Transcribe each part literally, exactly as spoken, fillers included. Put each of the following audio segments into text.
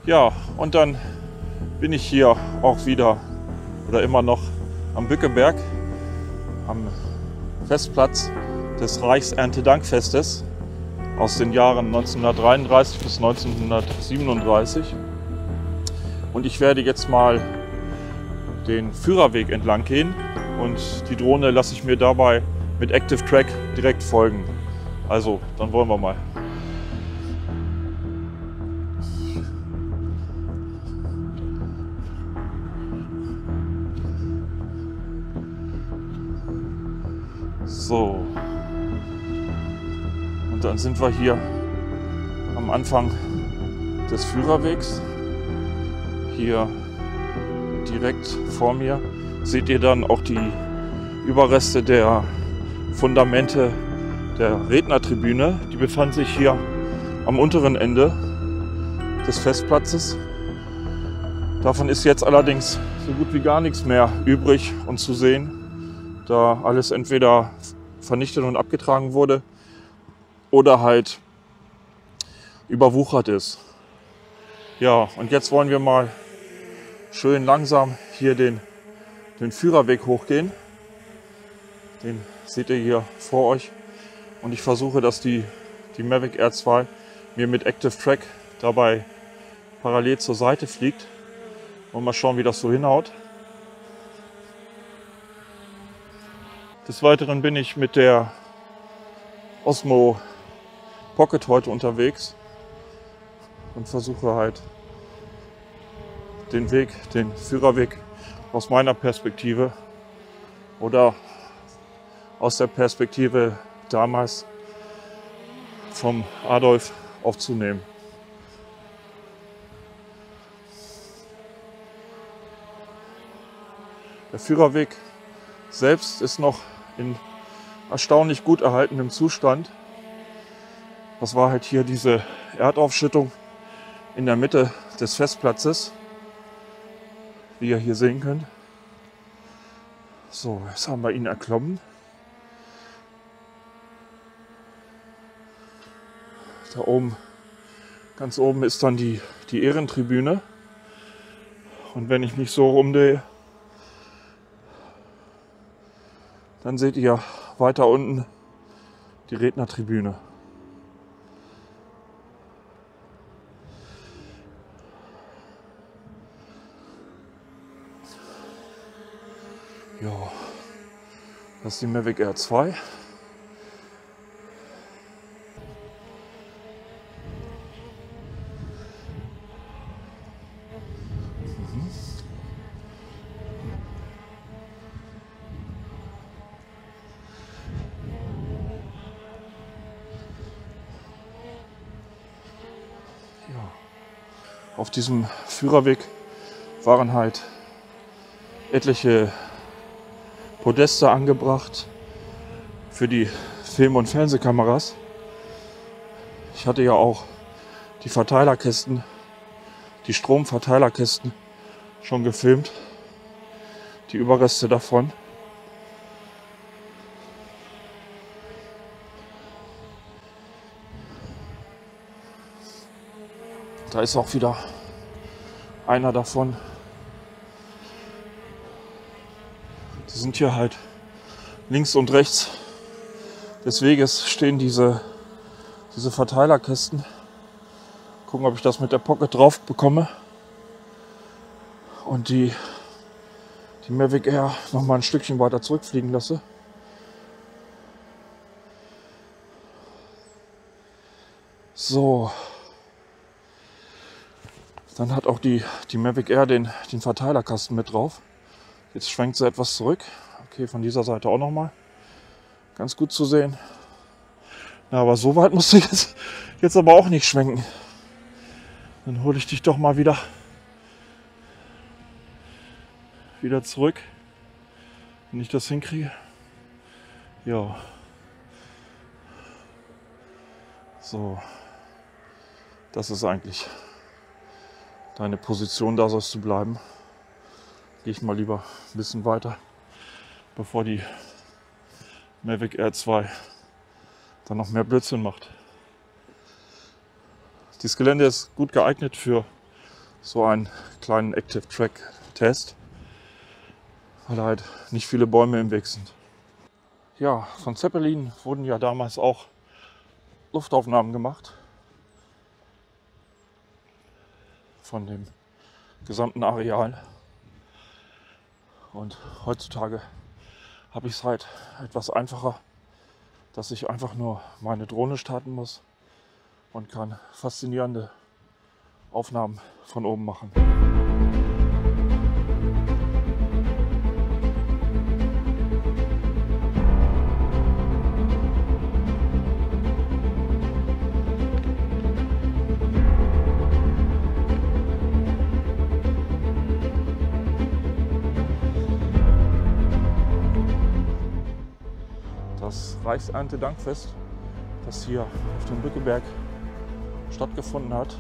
Ja, und dann bin ich hier auch wieder oder immer noch am Bückeberg, am Festplatz des Reichserntedankfestes aus den Jahren neunzehnhundertdreiunddreißig bis neunzehnhundertsiebenunddreißig. Und ich werde jetzt mal den Führerweg entlang gehen und die Drohne lasse ich mir dabei mit Active Track direkt folgen. Also, dann wollen wir mal. So. Und dann sind wir hier am Anfang des Führerwegs. Hier direkt vor mir seht ihr dann auch die Überreste der Fundamente der Rednertribüne. Die befanden sich hier am unteren Ende des Festplatzes. Davon ist jetzt allerdings so gut wie gar nichts mehr übrig und zu sehen, da alles entweder vernichtet und abgetragen wurde oder halt überwuchert ist. Ja, und jetzt wollen wir mal schön langsam hier den, den Führerweg hochgehen. Den seht ihr hier vor euch. Und ich versuche, dass die, die Mavic Air zwei mir mit Active Track dabei parallel zur Seite fliegt. Und mal schauen, wie das so hinhaut. Des Weiteren bin ich mit der Osmo Pocket heute unterwegs und versuche halt den Weg, den Führerweg aus meiner Perspektive oder aus der Perspektive damals vom Adolf aufzunehmen. Der Führerweg selbst ist noch in erstaunlich gut erhaltenem Zustand. Das war halt hier diese Erdaufschüttung in der Mitte des Festplatzes, wie ihr hier sehen könnt. So, jetzt haben wir ihn erklommen. Da oben, ganz oben ist dann die, die Ehrentribüne. Und wenn ich mich so rumdrehe, dann seht ihr weiter unten die Rednertribüne. Ja, das ist die Mavic Air zwei. Mhm. Ja. Auf diesem Führerweg waren halt etliche Podeste angebracht für die Film- und Fernsehkameras. Ich hatte ja auch die Verteilerkästen, die Stromverteilerkästen schon gefilmt, die Überreste davon. Da ist auch wieder einer davon. Die sind hier halt links und rechts des Weges stehen diese, diese Verteilerkästen. Gucken, ob ich das mit der Pocket drauf bekomme. Und die, die Mavic Air noch mal ein Stückchen weiter zurückfliegen lasse. So. Dann hat auch die, die Mavic Air den, den Verteilerkasten mit drauf. Jetzt schwenkt sie etwas zurück. Okay, von dieser Seite auch noch mal. Ganz gut zu sehen. Na, aber so weit musst du jetzt, jetzt aber auch nicht schwenken. Dann hole ich dich doch mal wieder, wieder zurück, wenn ich das hinkriege. Ja. So. Das ist eigentlich deine Position, da sollst du bleiben. Gehe ich mal lieber ein bisschen weiter, bevor die Mavic Air zwei dann noch mehr Blödsinn macht. Dieses Gelände ist gut geeignet für so einen kleinen Active Track Test, weil halt nicht viele Bäume im Weg sind. Ja, von Zeppelin wurden ja damals auch Luftaufnahmen gemacht von dem gesamten Areal. Und heutzutage habe ich es halt etwas einfacher, dass ich einfach nur meine Drohne starten muss und kann faszinierende Aufnahmen von oben machen. Das Reichserntedankfest, das hier auf dem Bückeberg stattgefunden hat,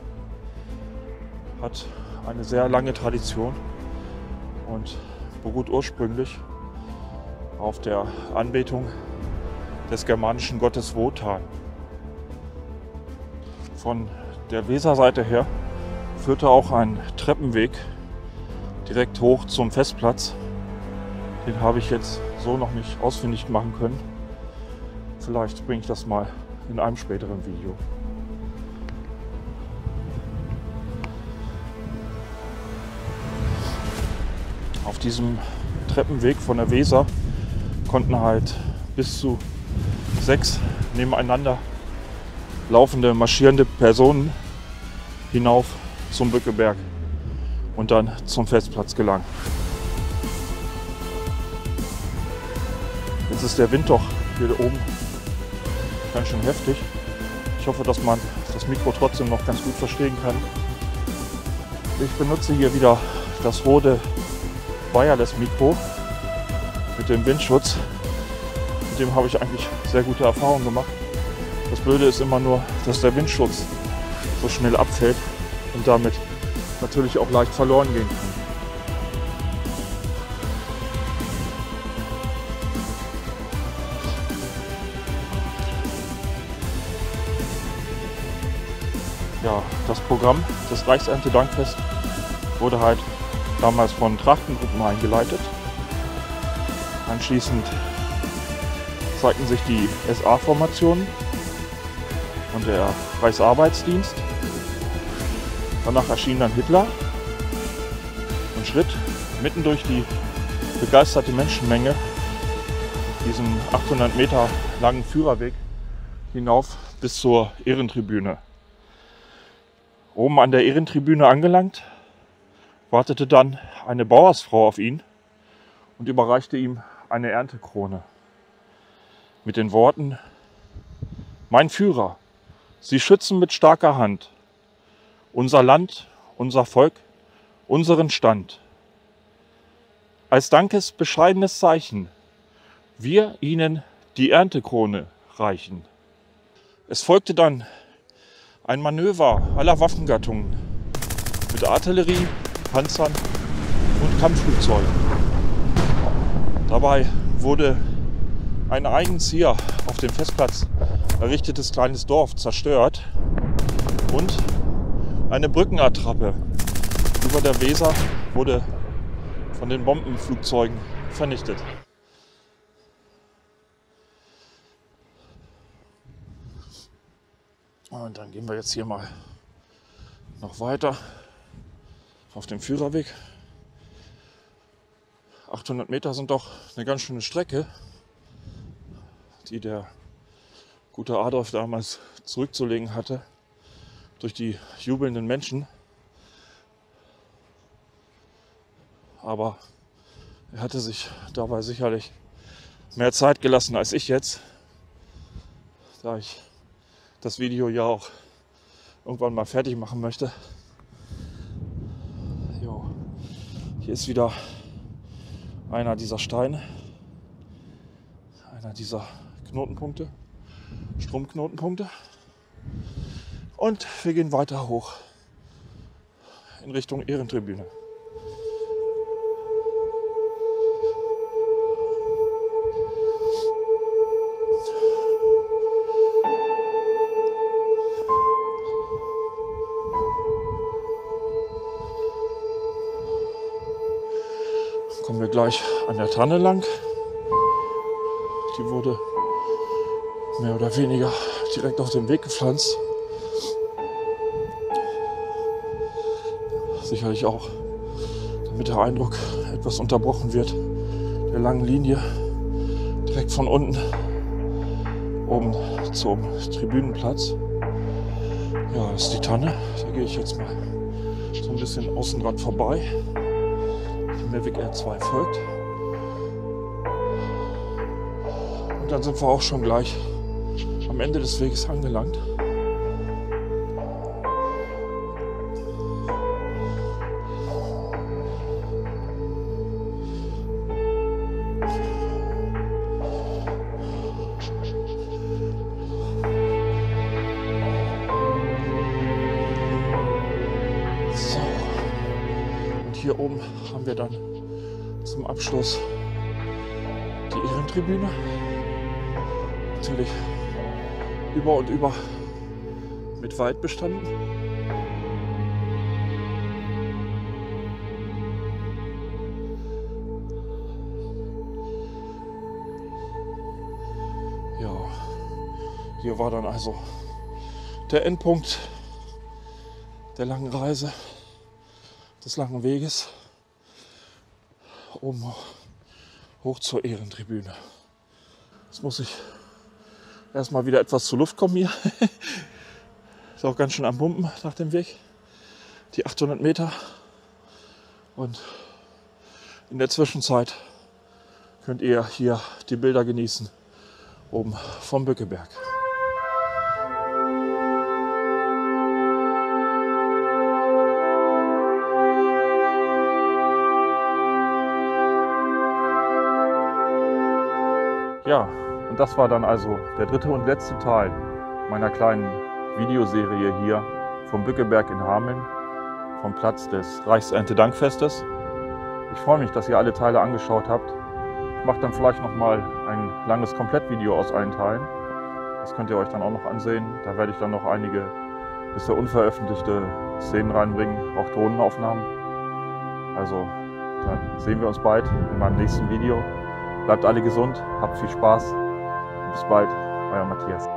hat eine sehr lange Tradition und beruht ursprünglich auf der Anbetung des germanischen Gottes Wotan. Von der Weserseite her führte auch ein Treppenweg direkt hoch zum Festplatz. Den habe ich jetzt so noch nicht ausfindig machen können. Vielleicht bringe ich das mal in einem späteren Video. Auf diesem Treppenweg von der Weser konnten halt bis zu sechs nebeneinander laufende, marschierende Personen hinauf zum Bückeberg und dann zum Festplatz gelangen. Jetzt ist der Wind doch hier oben ganz schön heftig. Ich hoffe, dass man das Mikro trotzdem noch ganz gut verstehen kann. Ich benutze hier wieder das Rode Wireless Mikro mit dem Windschutz. Mit dem habe ich eigentlich sehr gute Erfahrungen gemacht. Das Blöde ist immer nur, dass der Windschutz so schnell abfällt und damit natürlich auch leicht verloren gehen kann. Ja, das Programm des Reichserntedankfest wurde halt damals von Trachtengruppen eingeleitet. Anschließend zeigten sich die S A-Formationen und der Reichsarbeitsdienst. Danach erschien dann Hitler und schritt mitten durch die begeisterte Menschenmenge diesen achthundert Meter langen Führerweg hinauf bis zur Ehrentribüne. Oben an der Ehrentribüne angelangt, wartete dann eine Bauersfrau auf ihn und überreichte ihm eine Erntekrone mit den Worten: Mein Führer, Sie schützen mit starker Hand unser Land, unser Volk, unseren Stand. Als Dankes bescheidenes Zeichen wir Ihnen die Erntekrone reichen. Es folgte dann ein Manöver aller Waffengattungen mit Artillerie, Panzern und Kampfflugzeugen. Dabei wurde ein eigens hier auf dem Festplatz errichtetes kleines Dorf zerstört und eine Brückenattrappe über der Weser wurde von den Bombenflugzeugen vernichtet. Und dann gehen wir jetzt hier mal noch weiter auf dem Führerweg. achthundert Meter sind doch eine ganz schöne Strecke, die der gute Adolf damals zurückzulegen hatte durch die jubelnden Menschen. Aber er hatte sich dabei sicherlich mehr Zeit gelassen als ich jetzt, da ich das Video ja auch irgendwann mal fertig machen möchte. Jo. Hier ist wieder einer dieser Steine, einer dieser Knotenpunkte, Stromknotenpunkte. Und wir gehen weiter hoch in Richtung Ehrentribüne. gleich an der Tanne lang. Die wurde mehr oder weniger direkt auf dem Weg gepflanzt. Sicherlich auch, damit der Eindruck etwas unterbrochen wird, der langen Linie direkt von unten oben zum Tribünenplatz. Ja, das ist die Tanne. Da gehe ich jetzt mal so ein bisschen außen dran vorbei. Die Mavic R zwei folgt. Und dann sind wir auch schon gleich am Ende des Weges angelangt. So. Und hier oben haben wir dann zum Abschluss die Ehrentribüne. Natürlich über und über mit Wald bestanden. Ja, hier war dann also der Endpunkt der langen Reise, des langen Weges, oben hoch zur Ehrentribüne. Jetzt muss ich erstmal wieder etwas zur Luft kommen hier. Ist auch ganz schön am Pumpen nach dem Weg. Die achthundert Meter. Und in der Zwischenzeit könnt ihr hier die Bilder genießen oben vom Bückeberg. Ja, und das war dann also der dritte und letzte Teil meiner kleinen Videoserie hier vom Bückeberg in Hameln, vom Platz des Reichserntedankfestes. Ich freue mich, dass ihr alle Teile angeschaut habt. Ich mache dann vielleicht noch mal ein langes Komplettvideo aus allen Teilen. Das könnt ihr euch dann auch noch ansehen. Da werde ich dann noch einige bisher unveröffentlichte Szenen reinbringen, auch Drohnenaufnahmen. Also dann sehen wir uns bald in meinem nächsten Video. Bleibt alle gesund, habt viel Spaß. Bis bald, euer Matthias.